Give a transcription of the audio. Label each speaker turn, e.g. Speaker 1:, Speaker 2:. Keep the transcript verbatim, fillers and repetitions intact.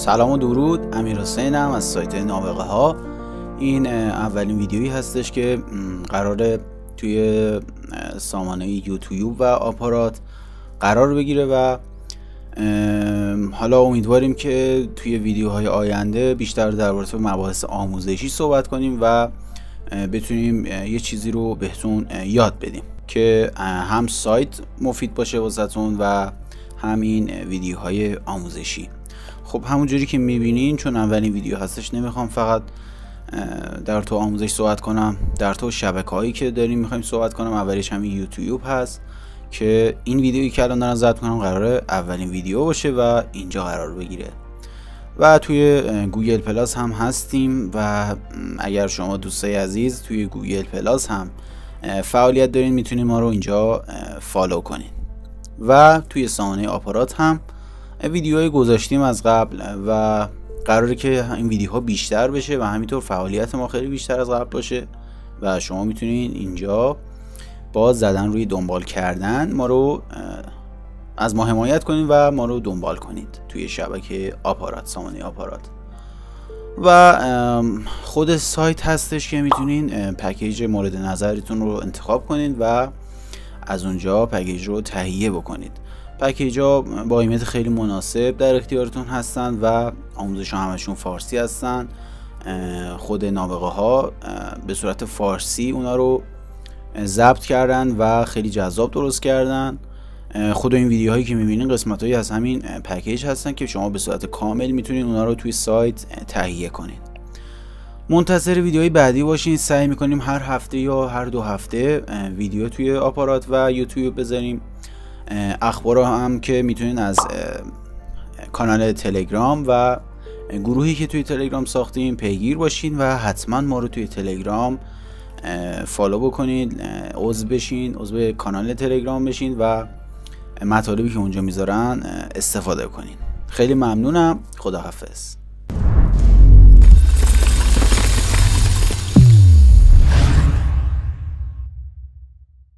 Speaker 1: سلام و درود، امیر حسینم از سایت نابغه ها. این اولین ویدیویی هستش که قراره توی سامانه یوتیوب و آپارات قرار بگیره و حالا امیدواریم که توی ویدیوهای آینده بیشتر درباره مباحث آموزشی صحبت کنیم و بتونیم یه چیزی رو بهتون یاد بدیم که هم سایت مفید باشه واسهتون و همین ویدیوهای آموزشی. خب همونجوری که میبینین، چون اولین ویدیو هستش، نمیخوام فقط در تو آموزش صحبت کنم، در تو شبکه هایی که داریم میخوایم صحبت کنم. اولیش همین یوتیوب هست که این ویدیویی که الان دارم ضبط کنم قراره اولین ویدیو باشه و اینجا قرار بگیره و توی گوگل پلاس هم هستیم و اگر شما دوستای عزیز توی گوگل پلاس هم فعالیت دارین میتونید ما رو اینجا فالو کنین و توی سامانه آپارات هم ویدیوهای گذاشتیم از قبل و قراره که این ویدیوها بیشتر بشه و همینطور فعالیت ما خیلی بیشتر از قبل باشه و شما میتونین اینجا با زدن روی دنبال کردن ما رو از ما حمایت کنید و ما رو دنبال کنید توی شبکه آپارات، سامانه آپارات. و خود سایت هستش که میتونین پکیج مورد نظرتون رو انتخاب کنید و از اونجا پکیج رو تهیه بکنید. پکیج ها با قیمت خیلی مناسب در اختیارتون هستن و آموزش ها همشون فارسی هستن. خود نابغه ها به صورت فارسی اونا رو ضبط کردن و خیلی جذاب درست کردن. خود این ویدیوهایی که میبینین قسمت هایی از همین پکیج هستن که شما به صورت کامل میتونید اونا رو توی سایت تهیه کنید. منتظر ویدیوهای بعدی باشین. سعی میکنیم هر هفته یا هر دو هفته ویدیو توی آپارات و یوتیوب بذاریم. اخبار هم که میتونین از کانال تلگرام و گروهی که توی تلگرام ساختیم پیگیر باشین و حتما ما رو توی تلگرام فالو بکنید، عضو بشین، عضو کانال تلگرام بشین و مطالبی که اونجا میذارن استفاده کنین. خیلی ممنونم. خداحافظ.